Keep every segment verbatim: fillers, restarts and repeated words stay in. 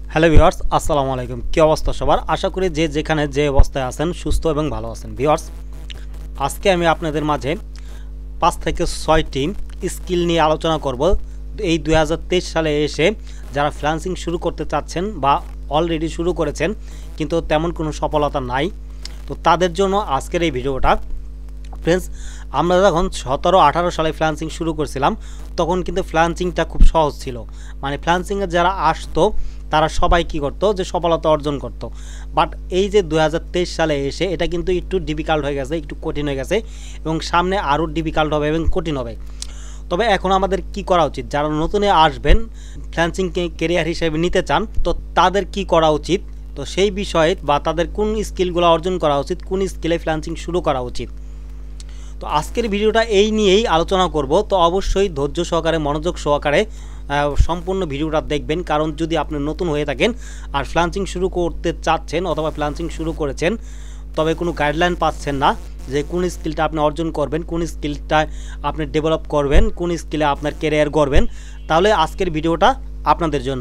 Hello viewers, আসসালামু আলাইকুম। কী অবস্থা সবার? আশা করি যে যেখানে যে অবস্থায় আছেন সুস্থ এবং ভালো আছেন। ভিউয়ার্স, আজকে আমি আপনাদের মাঝে পাঁচ থেকে ছয়টি স্কিল নিয়ে আলোচনা করব। এই দুই হাজার তেইশ সালে এসে যারা ফ্রিল্যান্সিং শুরু করতে চাচ্ছেন বা অলরেডি শুরু করেছেন কিন্তু তেমন কোনো সফলতা নাই, তো তাদের জন্য আজকের এই ভিডিওটা। ফ্রেন্ডস, আমরা যখন সতেরো আঠারো সালে ফ্রিল্যান্সিং শুরু করছিলাম তখন কিন্তু ফ্রিল্যান্সিংটা খুব সহজ ছিল। মানে ফ্রিল্যান্সিংয়ে যারা আসতো তারা সবাই কী করতো, যে সফলতা অর্জন করত। বাট এই যে দুই হাজার তেইশ সালে এসে এটা কিন্তু একটু ডিফিকাল্ট হয়ে গেছে, একটু কঠিন হয়ে গেছে এবং সামনে আরও ডিফিকাল্ট হবে এবং কঠিন হবে। তবে এখন আমাদের কি করা উচিত? যারা নতুনে আসবেন, ফ্রিল্যান্সিংকে কেরিয়ার হিসেবে নিতে চান, তো তাদের কি করা উচিত, তো সেই বিষয়ে বা তাদের কোন স্কিলগুলো অর্জন করা উচিত, কোন স্কিলে ফ্রিল্যান্সিং শুরু করা উচিত, তো আজকের ভিডিওটা এই নিয়েই আলোচনা করব। তো অবশ্যই ধৈর্য সহকারে, মনোযোগ সহকারে সম্পূর্ণ ভিডিওটা দেখবেন, কারণ যদি আপনি নতুন হয়ে থাকেন আর ফ্রিল্যান্সিং শুরু করতে চাচ্ছেন অথবা ফ্রিল্যান্সিং শুরু করেছেন তবে কোনো গাইডলাইন পাচ্ছেন না যে কোন স্কিলটা আপনি অর্জন করবেন, কোন স্কিলটা আপনি ডেভেলপ করবেন, কোন স্কিলে আপনার ক্যারিয়ার গড়বেন, তাহলে আজকের ভিডিওটা আপনাদের জন্য।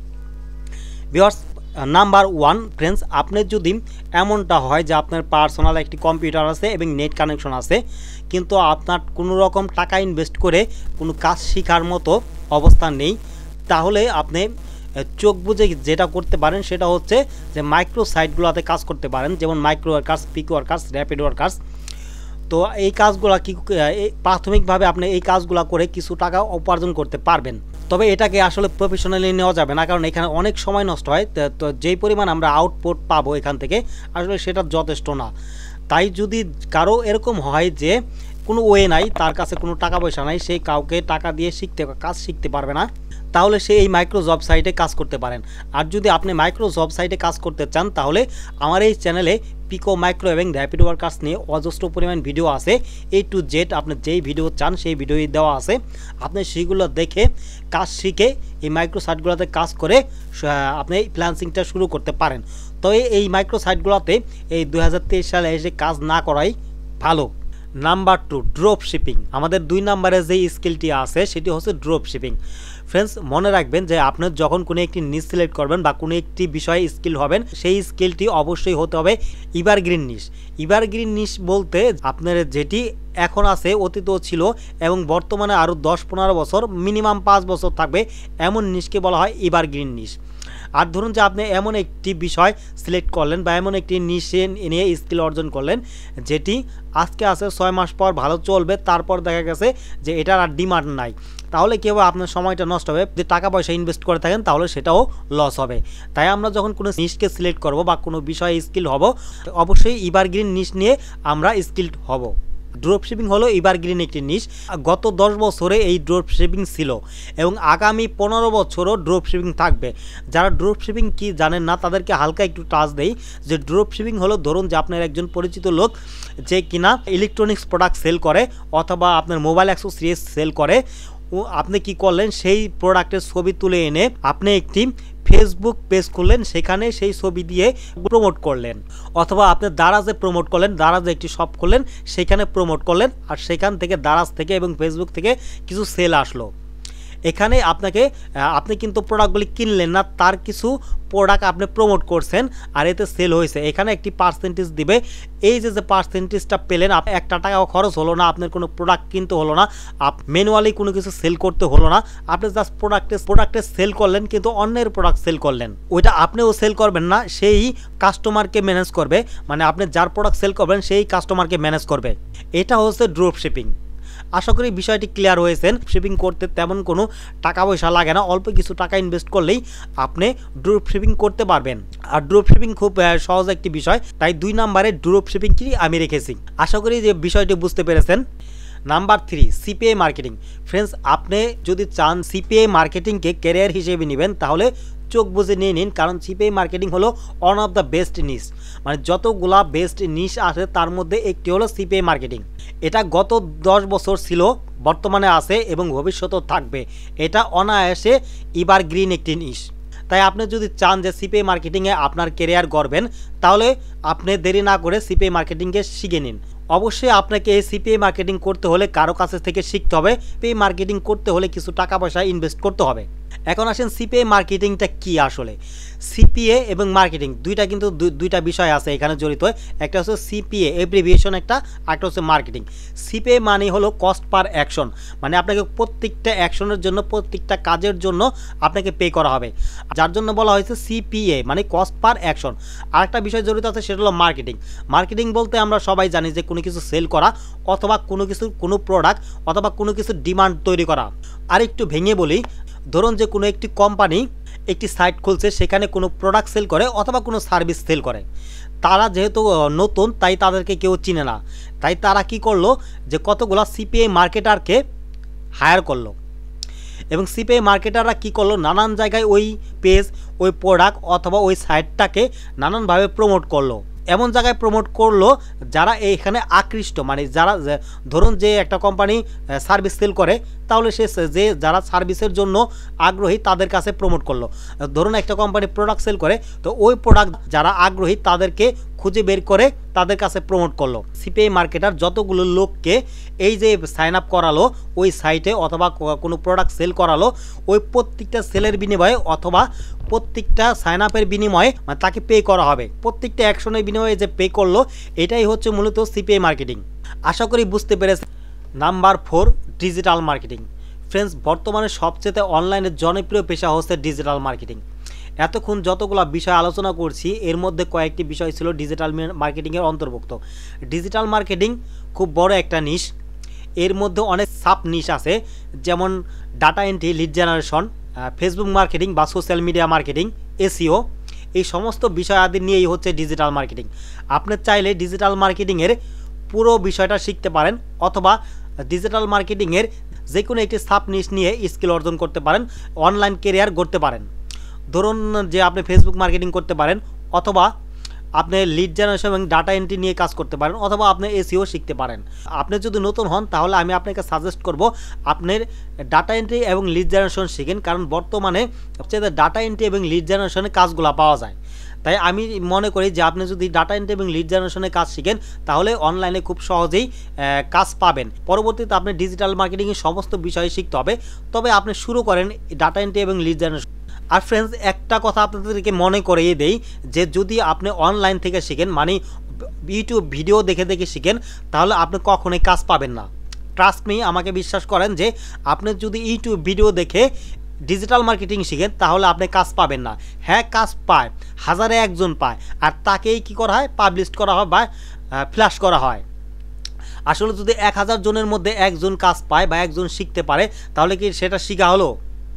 ভিউয়ার্স, নাম্বার ওয়ান, ফ্রেন্ডস, আপনার যদি এমনটা হয় যে আপনার পার্সোনাল একটি কম্পিউটার আছে এবং নেট কানেকশন আছে কিন্তু আপনার কোনো রকম টাকা ইনভেস্ট করে কোনো কাজ শেখার মতো অবস্থা নেই, তাহলে আপনি চোখ বুঝে যেটা করতে পারেন সেটা হচ্ছে যে মাইক্রো সাইটগুলোতে কাজ করতে পারেন, যেমন micro workers, pick workers, rapid workers. তো এই কাজগুলো কি প্রাথমিকভাবে আপনি এই কাজগুলো করে কিছু টাকা উপার্জন করতে পারবেন। তবে এটাকে আসলে প্রফেশনালি নেওয়া যাবে না, কারণ এখানে অনেক সময় নষ্ট হয়। তো যেই পরিমাণ আমরা আউটপুট পাবো এখান থেকে আসলে সেটা যথেষ্ট না। তাই যদি কারো এরকম হয় যে কোনো ওয়ে নাই, তার কাছে কোনো টাকা পয়সা নাই, সে কাউকে টাকা দিয়ে শিখতে কাজ শিখতে পারবে না, তাহলে সে এই মাইক্রো জব সাইটে কাজ করতে পারেন। আর যদি আপনি মাইক্রো জব সাইটে কাজ করতে চান তাহলে আমার এই চ্যানেলে পিকো, মাইক্রো এবং র্যাপিড ওয়ার্কার্স নিয়ে অজস্র পরিমাণ ভিডিও আছে। এ টু জেড আপনি যেই ভিডিও চান সেই ভিডিওই দেওয়া আছে। আপনি সেইগুলো দেখে কাজ শিখে এই মাইক্রো সাইটগুলোতে কাজ করে আপনি ফ্রিল্যান্সিংটা শুরু করতে পারেন। তো এই মাইক্রো সাইটগুলোতে এই দুই হাজার তেইশ সালে এসে কাজ না করাই ভালো। Number two, drop shipping. আমাদের দুই নাম্বারে যে স্কিলটি আছে সেটি হচ্ছে ড্রপ শিপিং। ফ্রেন্ডস, মনে রাখবেন যে আপনি যখন কোনো একটি নিশ সিলেক্ট করবেন বা কোনো একটি বিষয়ে স্কিল হবেন, সেই স্কিলটি অবশ্যই হতে হবে এভারগ্রিন নিশ। এভারগ্রিন নিশ বলতে আপনার যেটি এখন আছে, অতীতও ছিল এবং বর্তমানে আরও দশ পনেরো বছর, মিনিমাম পাঁচ বছর থাকবে, এমন নিশকে বলা হয় এভারগ্রিন নিশ। আর ধরুন যে আপনি এমন একটি বিষয় সিলেক্ট করলেন বা এমন একটি নিশে নিয়ে স্কিল অর্জন করলেন যেটি আজকে আছে, ছয় মাস পর ভালো চলবে, তারপর দেখা গেছে যে এটার আর ডিমান্ড নাই, তাহলে কী হবে? আপনার সময়টা নষ্ট হবে। যদি টাকা পয়সা ইনভেস্ট করে থাকেন তাহলে সেটাও লস হবে। তাই আমরা যখন কোনো নিশকে সিলেক্ট করব বা কোনো বিষয়ে স্কিল হব, অবশ্যই এভারগ্রিন নিশ নিয়ে আমরা স্কিলড হব। ড্রপ শিপিং হলো এভারগ্রিন একটি নিশ। গত দশ বছরে এই ড্রপ শিপিং ছিল এবং আগামী পনেরো বছরও ড্রপ শিপিং থাকবে। যারা ড্রপ শিপিং কি জানেন না তাদেরকে হালকা একটু টাচ দেই যে ড্রপ শিপিং হলো, ধরুন যে আপনার একজন পরিচিত লোক যে কিনা ইলেকট্রনিক্স প্রোডাক্ট সেল করে অথবা আপনার মোবাইল অ্যাক্সেসরিজ সেল করে, ও আপনি কি করলেন, সেই প্রোডাক্টের ছবি তুলে এনে আপনি একটি ফেসবুক পেজ খুললেন, সেখানে সেই ছবি দিয়ে প্রমোট করলেন, অথবা আপনি দারাজে প্রমোট করলেন, দারাজে একটি শপ খুললেন, সেখানে প্রমোট করলেন, আর সেখান থেকে দারাজ থেকে এবং ফেসবুক থেকে কিছু সেল আসলো। এখানে আপনাকে আপনি কিন্তু প্রোডাক্টগুলি কিনলেন না, তার কিছু প্রোডাক্ট আপনি প্রমোট করছেন আর এতে সেল হয়েছে, এখানে একটি পার্সেন্টেজ দিবে। এই যে যে পার্সেন্টেজটা পেলেন, একটা টাকাও খরচ হলো না, আপনার কোনো প্রোডাক্ট কিনতে হলো না, আপ ম্যানুয়ালি কোনো কিছু সেল করতে হলো না, আপনি জাস্ট প্রোডাক্টে প্রোডাক্টে সেল করলেন কিন্তু অন্যের প্রোডাক্ট সেল করলেন। ওইটা আপনিও সেল করবেন না, সেই কাস্টমারকে ম্যানেজ করবে, মানে আপনি যার প্রোডাক্ট সেল করবেন সেই কাস্টমারকে ম্যানেজ করবে। এটা হচ্ছে ড্রপ শিপিং। আশা করি বিষয়টি ক্লিয়ার হয়েছেন। শিপিং করতে তেমন কোনো টাকা পয়সা লাগে না, অল্প কিছু টাকা ইনভেস্ট করলেই আপনি ড্রপ শিপিং করতে পারবেন। আর ড্রপ শিপিং খুব সহজ একটি বিষয়, তাই দুই নাম্বারে ড্রপ শিপিং কি আমি রেখেছি। আশা করি যে বিষয়টি বুঝতে পেরেছেন। Number three, CPI marketing. Friends, আপনি যদি চান সিপিআই মার্কেটিংকে ক্যারিয়ার হিসেবে নেবেন তাহলে চোখ বুঝে নিয়ে নিন, কারণ সিপিআই মার্কেটিং হলো one of the best niche. মানে যতগুলা বেস্ট নিশ আছে তার মধ্যে একটি হলো সিপিআই মার্কেটিং। এটা গত দশ বছর ছিল, বর্তমানে আছে এবং ভবিষ্যতেও থাকবে। এটা অনায়াসে এভারগ্রিন একটি নিশ। তাই আপনি যদি চান যে সিপিআই মার্কেটিংয়ে আপনার ক্যারিয়ার গড়বেন তাহলে আপনি দেরি না করে সিপিআই মার্কেটিংকে শিখে নিন। অবশ্যই আপনাকে এই সিপিআই মার্কেটিং করতে হলে কারো কাছে থেকে শিখতে হবে। সিপিআই মার্কেটিং করতে হলে কিছু টাকা পয়সা ইনভেস্ট করতে হবে। এখন আসেন সিপিএ মার্কেটিংটা কি আসলে। সিপিএ এবং মার্কেটিং দুইটা কিন্তু দুইটা বিষয় আছে এখানে জড়িত। একটা হচ্ছে সিপিএ এব্রিভিয়েশন একটা, একটা হচ্ছে মার্কেটিং। সিপিএ মানে হলো কস্ট পার অ্যাকশন, মানে আপনাকে প্রত্যেকটা অ্যাকশনের জন্য প্রত্যেকটা কাজের জন্য আপনাকে পে করা হবে, যার জন্য বলা হয়েছে সিপিএ মানে কস্ট পার অ্যাকশন। আরেকটা বিষয় জড়িত আছে সেটা হলো মার্কেটিং। মার্কেটিং বলতে আমরা সবাই জানি যে কোনো কিছু সেল করা অথবা কোনো কিছু কোনো প্রোডাক্ট অথবা কোনো কিছু ডিমান্ড তৈরি করা। আর একটু ভেঙে বলি, ধরুন যে কোনো একটি কোম্পানি একটি সাইট খুলছে, সেখানে কোনো প্রোডাক্ট সেল করে অথবা কোনো সার্ভিস সেল করে। তারা যেহেতু নতুন তাই তাদেরকে কেউ চিনে না, তাই তারা কি করলো যে কতগুলো সিপিএ মার্কেটারকে হায়ার করলো, এবং সিপিএ মার্কেটাররা কি করলো নানান জায়গায় ওই পেজ ওই প্রোডাক্ট অথবা ওই সাইটটাকে নানানভাবে প্রমোট করলো। এমন জায়গায় প্রমোট করলো যারা এইখানে আকৃষ্ট, মানে যারা ধরুন যে একটা কোম্পানি সার্ভিস সেল করে, তাহলে সে যে যারা সার্ভিসের জন্য আগ্রহী তাদের কাছে প্রমোট করলো। ধরুন একটা কোম্পানি প্রোডাক্ট সেল করে, তো ওই প্রোডাক্ট যারা আগ্রহী তাদেরকে খুঁজে বের করে তাদের কাছে প্রমোট করলো। সিপিএ মার্কেটার যতগুলো লোককে এই যে সাইন আপ করালো ওই সাইটে অথবা কোনো প্রোডাক্ট সেল করালো, ওই প্রত্যেকটা সেলের বিনিময়ে অথবা প্রত্যেকটা সাইন আপের বিনিময়ে মানে তাকে পে করা হবে। প্রত্যেকটা অ্যাকশনের বিনিময়ে যে পে করলো, এটাই হচ্ছে মূলত সিপিএ মার্কেটিং। আশা করি বুঝতে পেরেছেন। Number four, digital marketing. Friends, বর্তমানে সবচেয়ে অনলাইনে জনপ্রিয় পেশা হচ্ছে ডিজিটাল মার্কেটিং। এতক্ষণ যতগুলো বিষয় আলোচনা করছি এর মধ্যে কয়েকটি বিষয় ছিল ডিজিটাল মার্কেটিংয়ের অন্তর্ভুক্ত। ডিজিটাল মার্কেটিং খুব বড় একটা নিশ, এর মধ্যে অনেক সাব নিশ আছে, যেমন data entry, lead generation, Facebook marketing বা সোশ্যাল মিডিয়া মার্কেটিং, এসইও, এই সমস্ত বিষয় আদি নিয়েই হচ্ছে ডিজিটাল মার্কেটিং। আপনি চাইলে ডিজিটাল মার্কেটিংয়ের পুরো বিষয়টা শিখতে পারেন অথবা ডিজিটাল মার্কেটিংয়ের যে কোনো একটি সাব নিশ নিয়ে স্কিল অর্জন করতে পারেন, অনলাইন কেরিয়ার গড়তে পারেন। ধরুন যে আপনি ফেসবুক মার্কেটিং করতে পারেন, অথবা আপনি লিড জেনারেশন এবং ডাটা এন্ট্রি নিয়ে কাজ করতে পারেন, অথবা আপনি এসইও শিখতে পারেন। আপনি যদি নতুন হন তাহলে আমি আপনাকে সাজেস্ট করব আপনার ডাটা এন্ট্রি এবং লিড জেনারেশন শিখেন, কারণ বর্তমানে সবচেয়ে ডাটা এন্ট্রি এবং লিড জেনারেশনের কাজগুলো পাওয়া যায়। তাই আমি মনে করি যে আপনি যদি ডাটা এন্ট্রি এবং লিড জেনারেশনের কাজ শিখেন তাহলে অনলাইনে খুব সহজেই কাজ পাবেন। পরবর্তীতে আপনি ডিজিটাল মার্কেটিংয়ের সমস্ত বিষয় শিখতে হবে, তবে আপনি শুরু করেন ডাটা এন্ট্রি এবং লিড জেনারেশন। আর ফ্রেন্ডস, একটা কথা আপনাদেরকে মনে করিয়ে দেই যে যদি আপনি অনলাইন থেকে শিখেন, মানে ইউটিউব ভিডিও দেখে দেখে শিখেন, তাহলে আপনি কখনোই কাজ পাবেন না। ট্রাস্ট মি, আমাকে বিশ্বাস করেন যে আপনি যদি ইউটিউব ভিডিও দেখে ডিজিটাল মার্কেটিং শিখেন তাহলে আপনি কাজ পাবেন না। হ্যাঁ, কাজ পায়, হাজারে একজন পায়, আর তাকেই কি করা হয়, পাবলিশ করা হয় বা ফ্ল্যাশ করা হয়। আসলে যদি এক হাজার জনের মধ্যে একজন কাজ পায় বা একজন শিখতে পারে তাহলে কি সেটা শিখা হলো?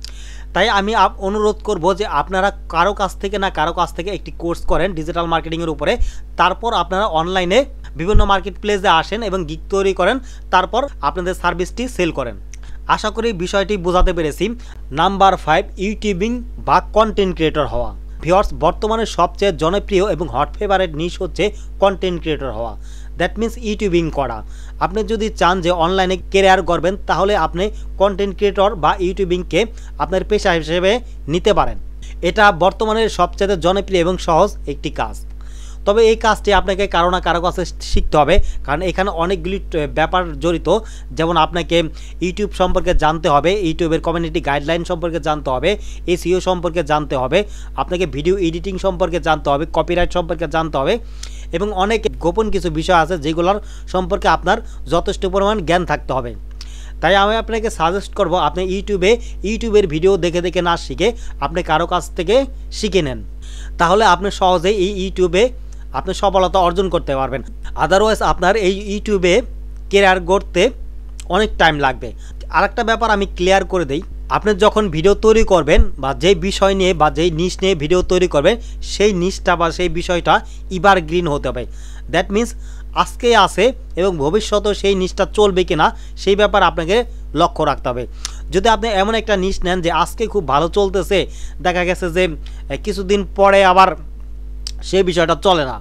তাই আমি অনুরোধ করব যে আপনারা কারো কাছ থেকে না কারো কাছ থেকে একটি কোর্স করেন ডিজিটাল মার্কেটিংয়ের উপরে, তারপর আপনারা অনলাইনে বিভিন্ন মার্কেট প্লেসে আসেন এবং গিগ তৈরি করেন, তারপর আপনাদের সার্ভিসটি সেল করেন। আশা করি বিষয়টি বোঝাতে পেরেছি। নাম্বার ফাইভ, ইউটিউবিং বা কন্টেন্ট ক্রিয়েটর হওয়া। ভিউয়ার্স, বর্তমানে সবচেয়ে জনপ্রিয় এবং হট ফেভারিট নিশ হচ্ছে কন্টেন্ট ক্রিয়েটর হওয়া। দ্যাট মিন্স ইউটিউবিং করা। আপনি যদি চান যে অনলাইনে কেরিয়ার গড়বেন তাহলে আপনি কন্টেন্ট ক্রিয়েটর বা ইউটিউবিংকে আপনার পেশা হিসেবে নিতে পারেন। এটা বর্তমানে সবচেয়ে জনপ্রিয় এবং সহজ একটি কাজ। তবে এই কাজটি আপনাকে কারো না কারো কাছে শিখতে হবে, কারণ এখানে অনেকগুলি ব্যাপার জড়িত। যেমন আপনাকে ইউটিউব সম্পর্কে জানতে হবে, ইউটিউবের কমিউনিটি গাইডলাইন সম্পর্কে জানতে হবে, এসইও সম্পর্কে জানতে হবে, আপনাকে ভিডিও এডিটিং সম্পর্কে জানতে হবে, কপিরাইট সম্পর্কে জানতে হবে, এবং অনেক গোপন কিছু বিষয় আছে যেগুলোর সম্পর্কে আপনার যথেষ্ট পরিমাণ জ্ঞান থাকতে হবে। তাই আমি আপনাকে সাজেস্ট করব আপনি ইউটিউবে ইউটিউবের ভিডিও দেখে দেখে না শিখে আপনি কারো কাছ থেকে শিখে নেন, তাহলে আপনি সহজেই এই ইউটিউবে আপনি সফলতা অর্জন করতে পারবেন। আদারওয়াইজ আপনার এই ইউটিউবে কেরিয়ার গড়তে অনেক টাইম লাগবে। আরেকটা ব্যাপার আমি ক্লিয়ার করে দেই, আপনি যখন ভিডিও তৈরি করবেন বা যেই বিষয় নিয়ে বা যেই নিশ নিয়ে ভিডিও তৈরি করবেন সেই নিশটা বা সেই বিষয়টা এভারগ্রিন হতে হবে। দ্যাট মিন্স আজকে আসে এবং ভবিষ্যতেও সেই নিশটা চলবে কিনা সেই ব্যাপার আপনাকে লক্ষ্য রাখতে হবে। যদি আপনি এমন একটা নিশ নেন যে আজকে খুব ভালো চলতেছে, দেখা গেছে যে কিছুদিন পরে আবার সেই বিষয়টা চলে না,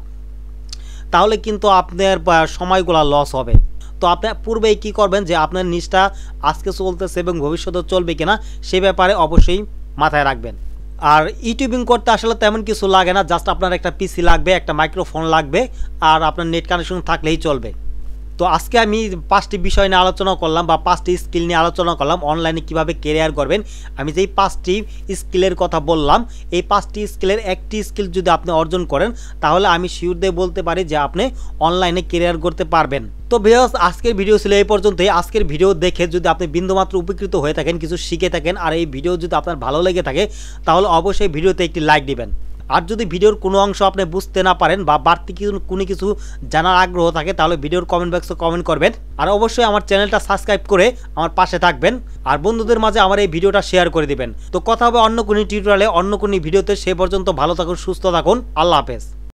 তাহলে কিন্তু আপনার সময়গুলো লস হবে। তো আপনি পূর্বেই কি করবেন যে আপনার নিশটা আজকে চলতেছে এবং ভবিষ্যতে চলবে কিনা সে ব্যাপারে অবশ্যই মাথায় রাখবেন। আর ইউটিউবিং করতে আসলে তেমন কিছু লাগে না, জাস্ট আপনার একটা পিসি লাগবে, একটা মাইক্রোফোন লাগবে, আর আপনার নেট কানেকশন থাকলেই চলবে। তো আজকে আমি পাঁচটি বিষয় নিয়ে আলোচনা করলাম বা পাঁচটি স্কিল নিয়ে আলোচনা করলাম অনলাইনে কিভাবে ক্যারিয়ার করবেন। আমি যেই পাঁচটি স্কিলের কথা বললাম এই পাঁচটি স্কিলের একটি স্কিল যদি আপনি অর্জন করেন তাহলে আমি শিওর দিয়ে বলতে পারি যে আপনি অনলাইনে ক্যারিয়ার করতে পারবেন। তো ভিউয়ার্স আজকের ভিডিও ছিল এই পর্যন্তই। আজকের ভিডিও দেখে যদি আপনি বিন্দুমাত্র উপকৃত হয়ে থাকেন, কিছু শিখে থাকেন আর এই ভিডিও যদি আপনার ভালো লেগে থাকে তাহলে অবশ্যই ভিডিওতে একটি লাইক দিবেন। আর যদি ভিডিওর কোনো অংশ আপনি বুঝতে না পারেন বা বাড়তি কিছু কোনো কিছু জানার আগ্রহ থাকে তাহলে ভিডিওর কমেন্ট বক্সে কমেন্ট করবেন। আর অবশ্যই আমার চ্যানেলটা সাবস্ক্রাইব করে আমার পাশে থাকবেন আর বন্ধুদের মাঝে আমার এই ভিডিওটা শেয়ার করে দিবেন। তো কথা হবে অন্য কোনো টিউটোরিয়ালে, অন্য কোনো ভিডিওতে। সে পর্যন্ত ভালো থাকুন, সুস্থ থাকুন, আল্লাহ হাফেজ।